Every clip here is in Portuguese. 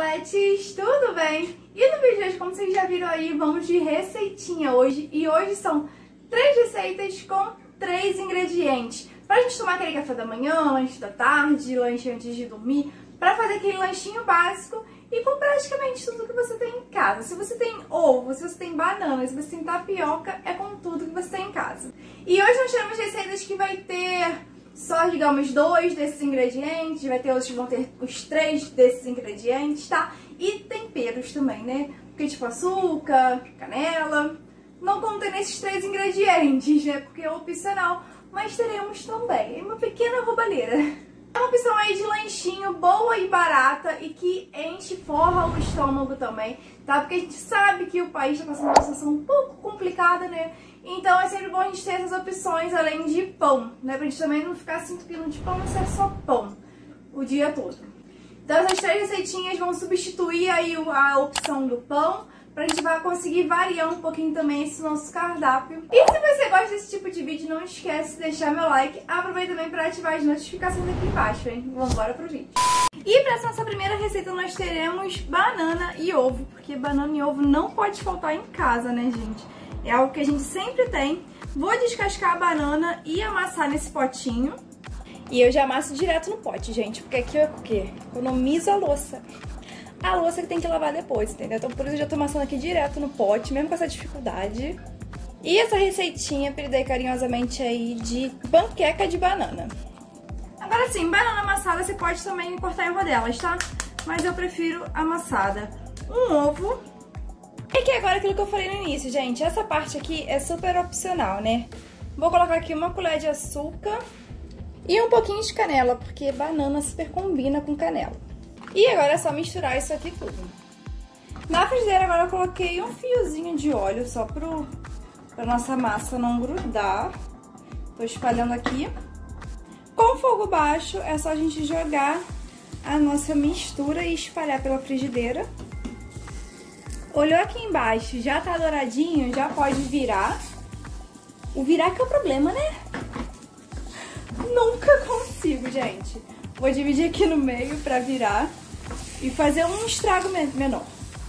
omeletes, tudo bem? E no vídeo de hoje, como vocês já viram aí, vamos de receitinha hoje. E hoje são 3 receitas com 3 ingredientes. Pra gente tomar aquele café da manhã, lanche da tarde, lanche antes de dormir. Pra fazer aquele lanchinho básico e com praticamente tudo que você tem em casa. Se você tem ovo, se você tem banana, se você tem tapioca, é com tudo que você tem em casa. E hoje nós temos receitas que vai ter só, digamos, 2 desses ingredientes, vai ter outros que vão ter os 3 desses ingredientes, tá? E temperos também, né? Porque tipo açúcar, canela, não contém esses 3 ingredientes, né? Porque é opcional, mas teremos também. É uma pequena roubalheira. É uma opção aí de lanchinho boa e barata e que enche, forra o estômago também, tá? Porque a gente sabe que o país está passando uma situação um pouco complicada, né? Então é sempre bom a gente ter essas opções além de pão, né? Pra gente também não ficar se entupindo de pão e ser só pão o dia todo. Então essas 3 receitinhas vão substituir aí a opção do pão, pra gente vai conseguir variar um pouquinho também esse nosso cardápio. E se você gosta desse tipo de vídeo, não esquece de deixar meu like. Aproveita também para ativar as notificações aqui embaixo, hein? Vamos embora pro vídeo. E para essa nossa primeira receita nós teremos banana e ovo, porque banana e ovo não pode faltar em casa, né, gente? É algo que a gente sempre tem. Vou descascar a banana e amassar nesse potinho. E eu já amasso direto no pote, gente, porque aqui é o quê? Economiza a louça. A louça que tem que lavar depois, entendeu? Então por isso eu já tô amassando aqui direto no pote, mesmo com essa dificuldade. E essa receitinha, apelidei carinhosamente aí de panqueca de banana. Agora sim, banana amassada você pode também cortar em rodelas, tá? Mas eu prefiro amassada. Um ovo. E que agora aquilo que eu falei no início, gente, essa parte aqui é super opcional, né? Vou colocar aqui uma colher de açúcar e um pouquinho de canela, porque banana super combina com canela. E agora é só misturar isso aqui tudo. Na frigideira agora eu coloquei um fiozinho de óleo só pra nossa massa não grudar. Tô espalhando aqui. Com fogo baixo é só a gente jogar a nossa mistura e espalhar pela frigideira. Olhou aqui embaixo, já tá douradinho, já pode virar. O virar que é o problema, né? Nunca consigo, gente. Vou dividir aqui no meio pra virar e fazer um estrago menor.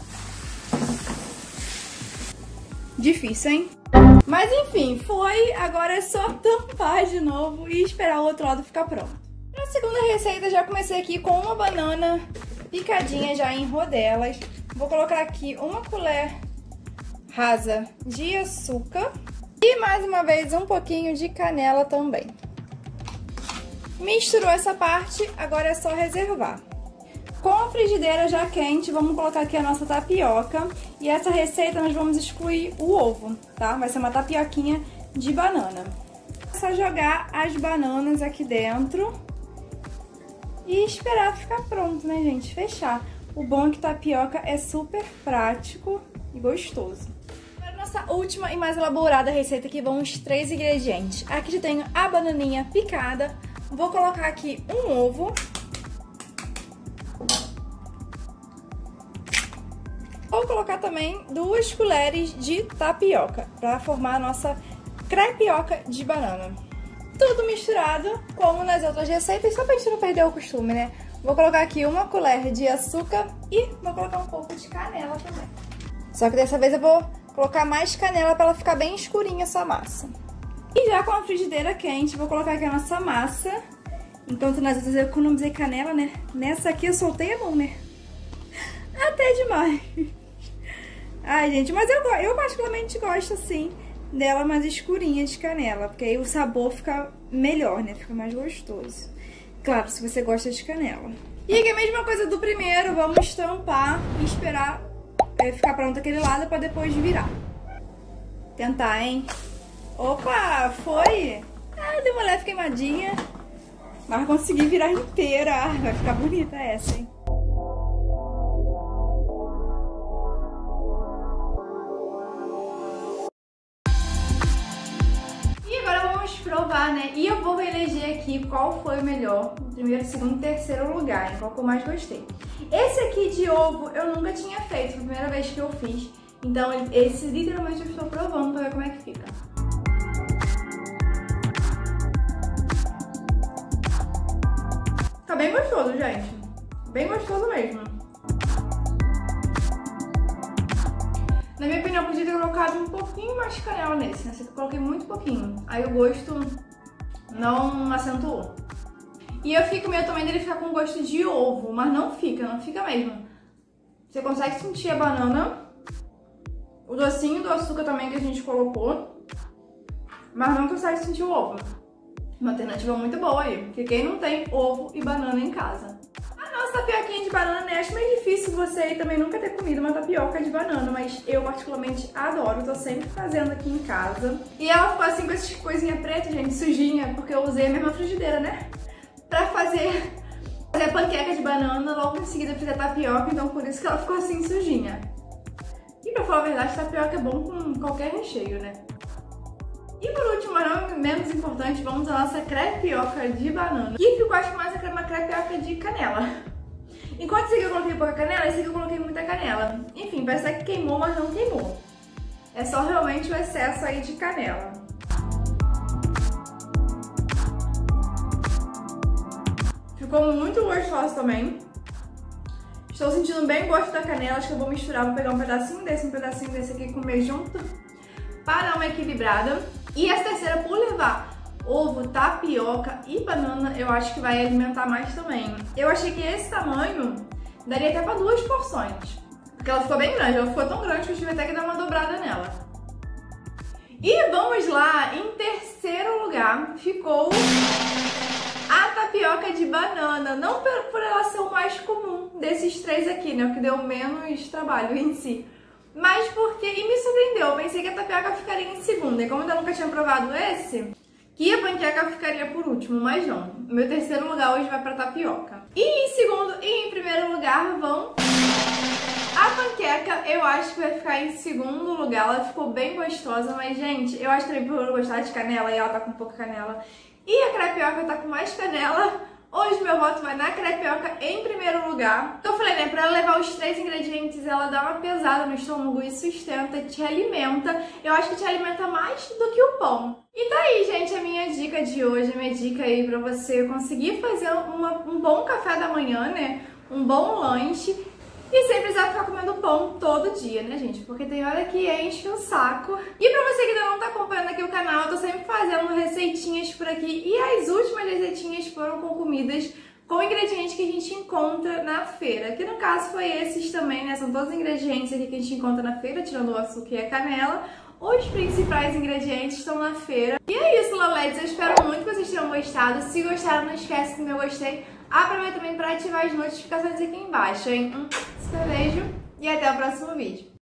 Difícil, hein? Mas enfim, foi. Agora é só tampar de novo e esperar o outro lado ficar pronto. Pra segunda receita, já comecei aqui com uma banana picadinha já em rodelas. Vou colocar aqui uma colher rasa de açúcar e mais uma vez um pouquinho de canela também. Misturou essa parte, agora é só reservar. Com a frigideira já quente, vamos colocar aqui a nossa tapioca. E essa receita nós vamos excluir o ovo, tá? Vai ser uma tapioquinha de banana. É só jogar as bananas aqui dentro e esperar ficar pronto, né, gente? Fechar. O bom é que tapioca é super prático e gostoso. Para a nossa última e mais elaborada receita aqui vão os 3 ingredientes. Aqui já tenho a bananinha picada. Vou colocar aqui um ovo. Vou colocar também 2 colheres de tapioca para formar a nossa crepioca de banana. Tudo misturado, como nas outras receitas, só pra gente não perder o costume, né? Vou colocar aqui uma colher de açúcar e vou colocar um pouco de canela também. Só que dessa vez eu vou colocar mais canela para ela ficar bem escurinha essa massa. E já com a frigideira quente, vou colocar aqui a nossa massa. Enquanto nas outras eu economizei canela, né? Nessa aqui eu soltei a mão, né? Até demais. Ai, gente, mas eu particularmente gosto, assim, dela mais escurinha de canela. Porque aí o sabor fica melhor, né? Fica mais gostoso. Claro, se você gosta de canela. E aqui a mesma coisa do primeiro, vamos tampar e esperar ficar pronto aquele lado pra depois virar. Tentar, hein? Opa, foi! Ah, deu uma leve queimadinha. Mas consegui virar inteira. Ah, vai ficar bonita essa, hein? E agora vamos provar, né? E eu vou eleger aqui qual foi o melhor. Primeiro, segundo e terceiro lugar, qual que eu mais gostei. Esse aqui de ovo eu nunca tinha feito. Foi a primeira vez que eu fiz. Então esse literalmente eu estou provando pra ver como é que fica. Tá bem gostoso, gente. Bem gostoso mesmo. opinião, eu podia ter colocado um pouquinho mais de canela nesse, né? Eu coloquei muito pouquinho. Aí o gosto não acentuou. E eu fico meio também dele ficar com gosto de ovo, mas não fica mesmo. Você consegue sentir a banana, o docinho do açúcar também que a gente colocou, mas não consegue sentir o ovo. Uma alternativa muito boa aí, porque quem não tem ovo e banana em casa? A nossa tapioquinha de banana, né? Acho meio difícil você aí também nunca ter comido uma tapioca de banana, mas eu particularmente adoro, tô sempre fazendo aqui em casa. E ela ficou assim com essas coisinhas pretas, gente, sujinha, porque eu usei a mesma frigideira, né? Pra fazer a panqueca de banana, logo em seguida eu fiz a tapioca, então por isso que ela ficou assim sujinha. E pra falar a verdade, tapioca é bom com qualquer recheio, né? E por último, mas não menos importante, vamos à nossa crepioca de banana. E ficou, acho que mais uma crepioca de canela. Enquanto esse aqui eu coloquei pouca canela, esse aqui eu coloquei muita canela. Enfim, parece que queimou, mas não queimou. É só realmente o excesso aí de canela. Ficou muito gostoso também. Estou sentindo bem o gosto da canela, acho que eu vou misturar, vou pegar um pedacinho desse aqui e comer junto para dar uma equilibrada. E essa terceira, por levar ovo, tapioca e banana, eu acho que vai alimentar mais também. Eu achei que esse tamanho daria até para 2 porções, porque ela ficou bem grande, ela ficou tão grande que eu tive até que dar uma dobrada nela. E vamos lá, em terceiro lugar ficou a tapioca de banana, não por ela ser o mais comum desses três aqui, né, o que deu menos trabalho em si, mas porque, e me surpreendeu, eu pensei que a tapioca ficaria em segunda, e como eu nunca tinha provado esse, que a panqueca ficaria por último, mas não, o meu terceiro lugar hoje vai pra tapioca. E em segundo e em primeiro lugar vão a panqueca, eu acho que vai ficar em segundo lugar, ela ficou bem gostosa, mas gente, eu acho também por eu gostar de canela e ela tá com pouca canela, e a crepioca tá com mais canela, hoje meu voto vai na crepioca em primeiro lugar. Então eu falei, né, pra ela levar os 3 ingredientes, ela dá uma pesada no estômago e sustenta, te alimenta. Eu acho que te alimenta mais do que o pão. E tá aí, gente, a minha dica de hoje, a minha dica aí pra você conseguir fazer um bom café da manhã, né, um bom lanche. E sem precisar ficar comendo pão todo dia, né, gente? Porque tem hora que enche o saco. E pra você que ainda não tá acompanhando aqui o canal, eu tô sempre fazendo receitinhas por aqui. E as últimas receitinhas foram com comidas com ingredientes que a gente encontra na feira. Que no caso foi esses também, né? São todos os ingredientes aqui que a gente encontra na feira, tirando o açúcar e a canela. Os principais ingredientes estão na feira. E é isso, Laletes. Eu espero muito que vocês tenham gostado. Se gostaram, não esquece do meu gostei. Aproveita também para ativar as notificações aqui embaixo, hein? Beijo e até o próximo vídeo.